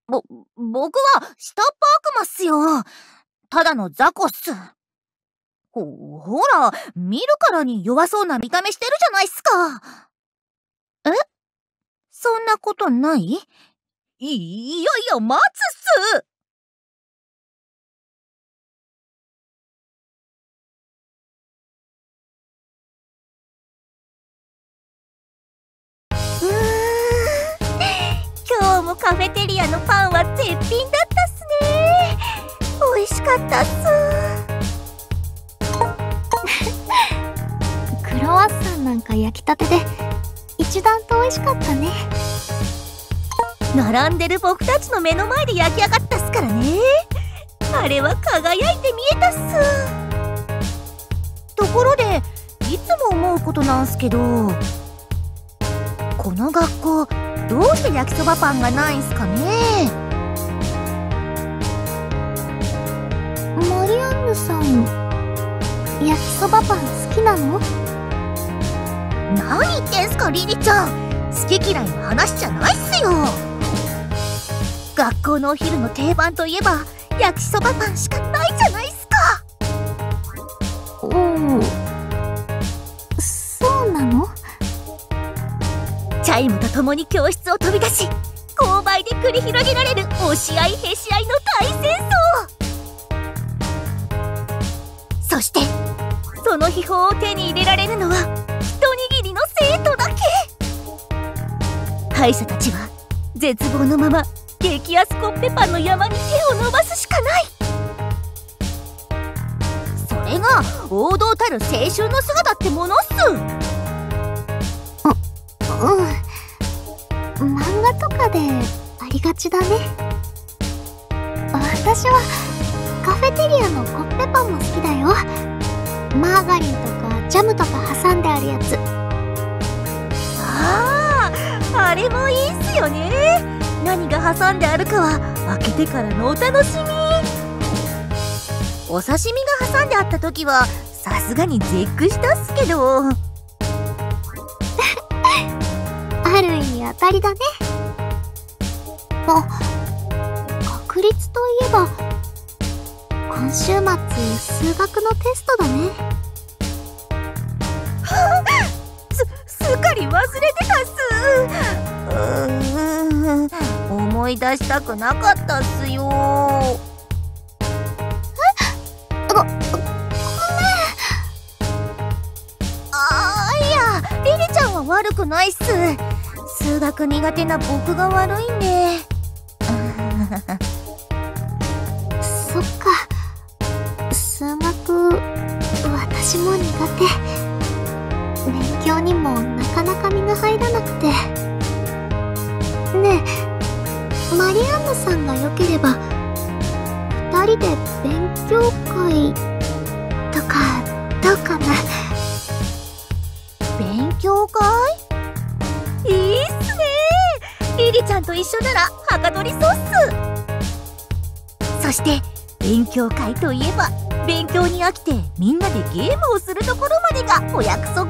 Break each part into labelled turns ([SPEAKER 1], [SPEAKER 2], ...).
[SPEAKER 1] ぼ、僕は下っ端悪魔っすよ。ただの雑魚っす。ほら、見るからに弱そうな見た目してるじゃないっすか。え？そんなことない？いや、待つっす。今日もカフェテリアのパンは絶品だったっすね。美味しかったっ
[SPEAKER 2] す。クロワッサンなんか焼きたてで一段と美味しかったね。
[SPEAKER 1] 並んでる僕たちの目の前で焼き上がったっすからね。あれは輝いて見えたっす。ところでいつも思うことなんすけど、この学校どうして焼きそばパンがないんすかね。
[SPEAKER 2] マリアンヌさん、焼きそばパン好きなの？
[SPEAKER 1] 何言ってんすかリリちゃん。好き嫌いの話じゃないっすよ。学校のお昼の定番といえば焼きそばパンしかないじゃないっすか。
[SPEAKER 2] そうなの？
[SPEAKER 1] チャイムとともに教室を飛び出し、購買で繰り広げられる押し合いへし合いの大戦争。そしてその秘宝を手に入れられるのは一握りの生徒だけ。敗者たちは絶望のまま激安コッペパンの山に手を伸ばすしかない。それが王道たる青春の姿ってものっす。
[SPEAKER 2] 漫画とかでありがちだね。私はカフェテリアのコッペパンも好きだよ。マーガリンとかジャムとか挟んであるやつ。
[SPEAKER 1] あれもいいっすよね。何が挟んであるかは開けてからのお楽しみ。お刺身が挟んであった時はさすがに絶句したっすけど
[SPEAKER 2] ある意味当たりだね。確率といえば今週末数学のテストだね。
[SPEAKER 1] すっかり忘れてたっす。思い出したくなかったっすよ。
[SPEAKER 2] ごめん。
[SPEAKER 1] いや、リリちゃんは悪くないっす。数学苦手な僕が悪いんで。
[SPEAKER 2] そっか、数学私も苦手。勉強にもなかなか身が入らなくて。ねえ、マリアンヌさんが良ければ2人で勉強会とかどうかな。
[SPEAKER 1] 勉強会？いいっすね。リリちゃんと一緒ならはかどりそうっす。そして勉強会といえば勉強に飽きてみんなでゲームをするところまでがお約束。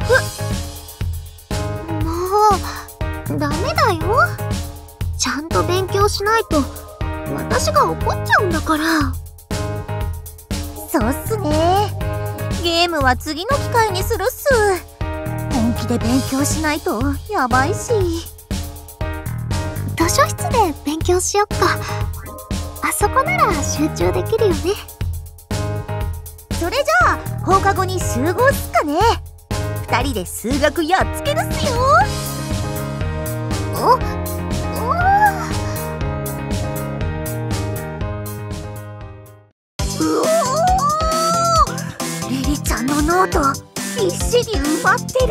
[SPEAKER 2] もうダメだよ。ちゃんと勉強しないと私が怒っちゃうんだから。
[SPEAKER 1] そうっすね。ゲームは次の機会にするっす。本気で勉強しないとやばいし。
[SPEAKER 2] 図書室で勉強しよっか。あそこなら集中できるよね。
[SPEAKER 1] それじゃあ放課後に集合っすかね。2人で数学やっつけるっすよ。リリちゃんのノートびっしり埋まってる。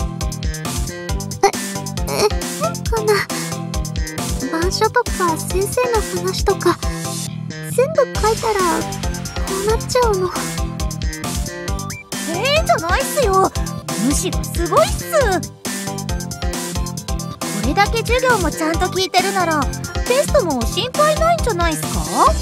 [SPEAKER 2] 変かな。板書とか先生の話とか全部書いたらこうなっちゃうの。
[SPEAKER 1] じゃないっすよ。むしろすごいっす。これだけ授業もちゃんと聞いてるならテストも心配ないんじゃないっすか？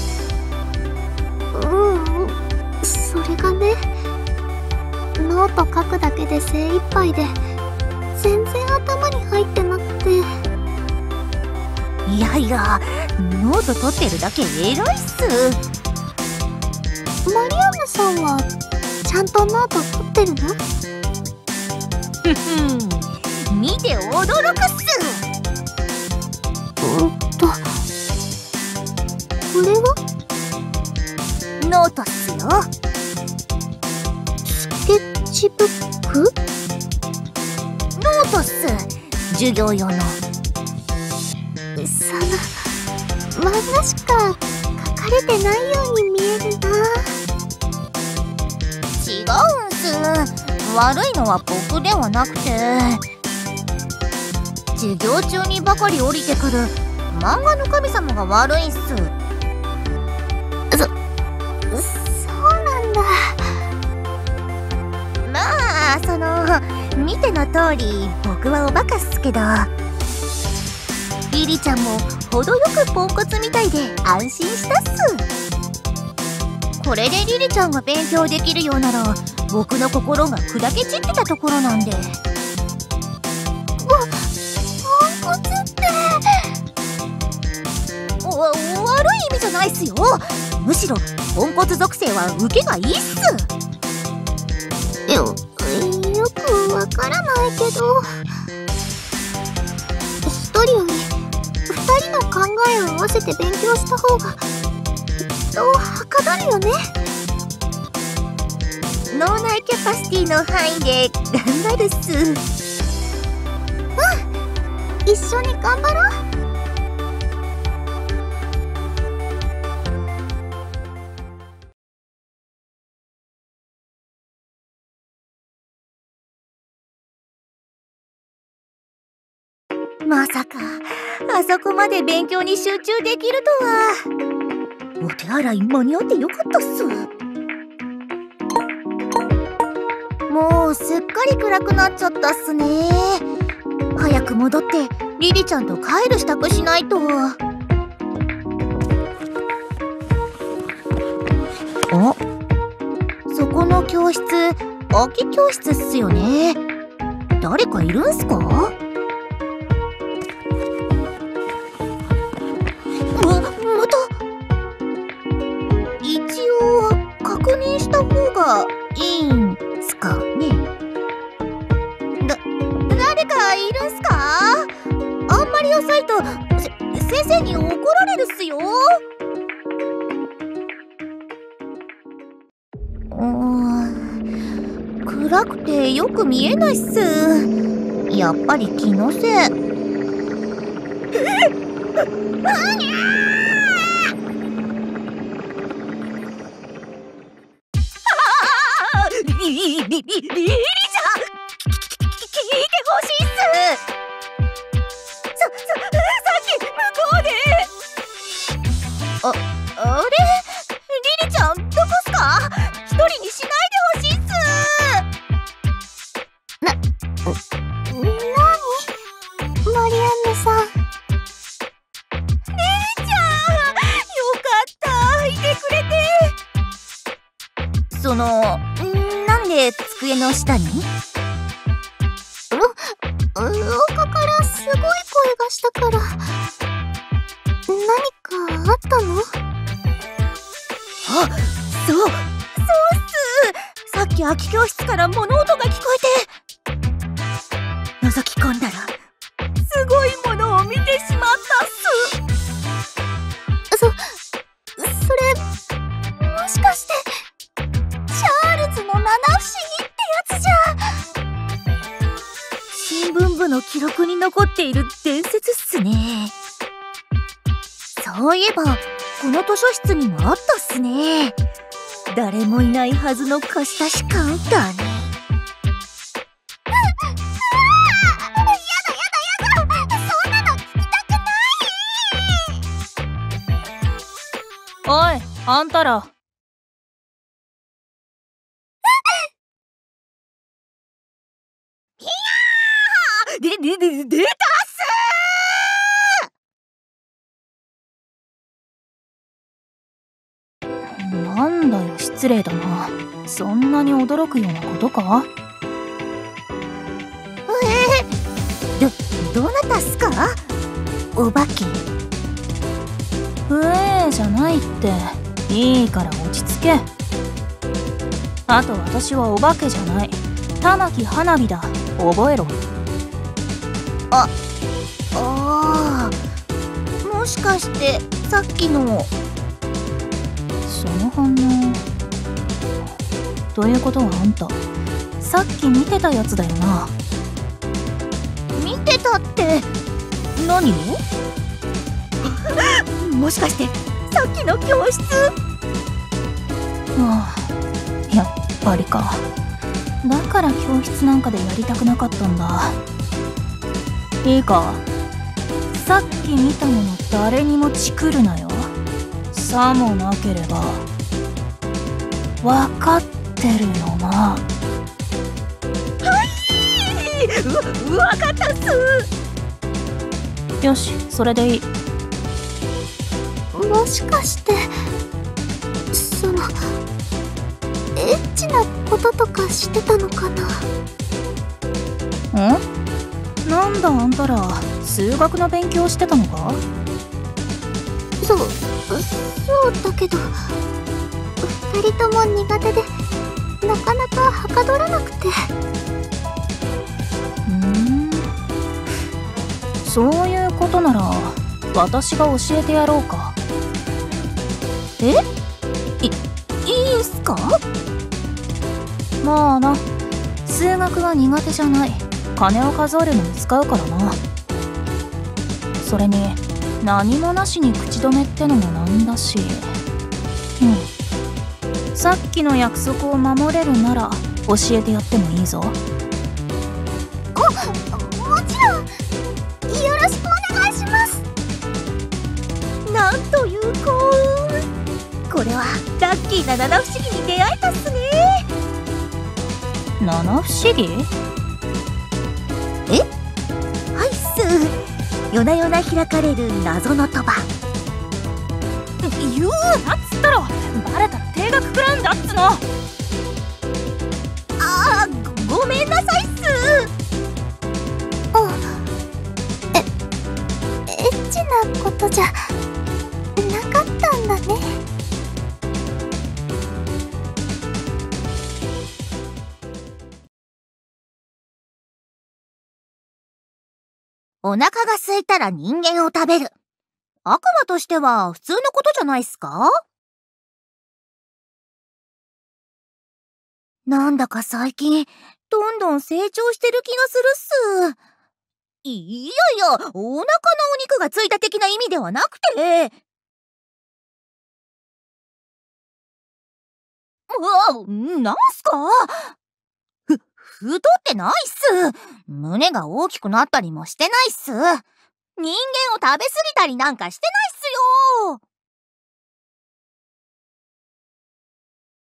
[SPEAKER 2] それがね、ノート書くだけで精一杯で全然頭に入ってなくて。
[SPEAKER 1] いや、 ノート取ってるだけ偉いっす。
[SPEAKER 2] マリアンヌさんはちゃんとノート取ってるの？
[SPEAKER 1] 見て驚くっす。
[SPEAKER 2] これは？
[SPEAKER 1] ノートっすよ。
[SPEAKER 2] スケッチブック？
[SPEAKER 1] ノートっす。授業用の。
[SPEAKER 2] 漫画しか書かれてないように見えるな。
[SPEAKER 1] 違うんす。悪いのは僕ではなくて、授業中にばかり降りてくる漫画の神様が悪いんす。
[SPEAKER 2] そうなんだ。
[SPEAKER 1] まあ見ての通り僕はおバカっすけど、リリちゃんも程よくポンコツみたいで安心したっす。これでリリちゃんが勉強できるようなら僕の心が砕け散ってたところなんで。
[SPEAKER 2] ポンコツって
[SPEAKER 1] 悪い意味じゃないっすよ。むしろポンコツ属性は受けがいいっす。
[SPEAKER 2] よくわからないけど、一人より二人の考えを合わせて勉強した方がきっとはかどるよね。
[SPEAKER 1] 脳内キャパシティの範囲で頑張るっす。
[SPEAKER 2] 一緒に頑張ろう。
[SPEAKER 1] まさかあそこまで勉強に集中できるとは。お手洗い間に合ってよかったっす。もうすっかり暗くなっちゃったっすね。早く戻ってリリちゃんと帰る支度しないと。そこの教室空き教室っすよね。誰かいるんすか？一応確認した方がいいんすかね。誰かいるんすか？あんまり遅いと先生に怒られるっすよ。暗くてよく見えないっす。やっぱり気のせい。リリちゃん、聞いてほしいっす。さっき向こうで。あれリリちゃんどこっすか？一人にしないでほしいっす。
[SPEAKER 2] なに？マリアンヌさん。
[SPEAKER 1] リリちゃん、よかった、いてくれて。なんで机の下に？
[SPEAKER 2] 廊下からすごい声がしたから。何かあったの？
[SPEAKER 1] そうっす。さっき空き教室から物音が聞こえて、覗き込んだらすごいものを見てしまったっす。
[SPEAKER 2] それもしかしてチャールズの七不思議ってやつじゃ。
[SPEAKER 1] 新聞部の記録に残っている伝説っすね。そういえばこの図書室にもあったっすね。誰もいないはずの貸し出しカウンターに。
[SPEAKER 2] やだそんなの聞きたくない。
[SPEAKER 3] おい、あんたら。
[SPEAKER 1] 出たっす
[SPEAKER 3] ー。なんだよ、失礼だな。そんなに驚くようなことか？
[SPEAKER 1] どなたっすか？お化け。
[SPEAKER 3] うえーじゃないって。いいから落ち着け。あと私はお化けじゃない。玉木花火だ。覚えろ。
[SPEAKER 1] ああ、もしかしてさっきの。
[SPEAKER 3] その反応ということはあんたさっき見てたやつだよな。
[SPEAKER 1] 見てたって何を？もしかしてさっきの教室？
[SPEAKER 3] はあ、やっぱりか。だから教室なんかでやりたくなかったんだ。いいか、さっき見たもの誰にもチクるなよ。さもなければ分かってるよな。
[SPEAKER 1] わかったっす。
[SPEAKER 3] よし、それでいい。
[SPEAKER 2] もしかしてエッチなこととかしてたのかな。
[SPEAKER 3] なんだあんたら数学の勉強してたのか？
[SPEAKER 2] そうだけど二人とも苦手でなかなかはかどらなくて。
[SPEAKER 3] そういうことなら私が教えてやろうか。
[SPEAKER 1] いいんすか？
[SPEAKER 3] まあな、数学は苦手じゃない。金を数えるのに使うからな。それに何もなしに口止めってのもなんだし。さっきの約束を守れるなら教えてやってもいいぞ。
[SPEAKER 2] もちろんよろしくお願いします。
[SPEAKER 1] なんという幸運。これはラッキーな七不思議に出会えたっすね。
[SPEAKER 3] 七不思議？
[SPEAKER 1] はいっす。夜な夜な開かれる謎の賭場。
[SPEAKER 3] 言うなっつったろ。バレたら定額食らうんだっつの。
[SPEAKER 1] ごめんなさいっす。
[SPEAKER 2] エッチなことじゃなかったんだね。
[SPEAKER 1] お腹が空いたら人間を食べる。悪魔としては普通のことじゃないっすか？なんだか最近どんどん成長してる気がするっす。いやいや、お腹のお肉がついた的な意味ではなくて。なんすか？太ってないっす。胸が大きくなったりもしてないっす。人間を食べ過ぎたりなんかしてないっすよ。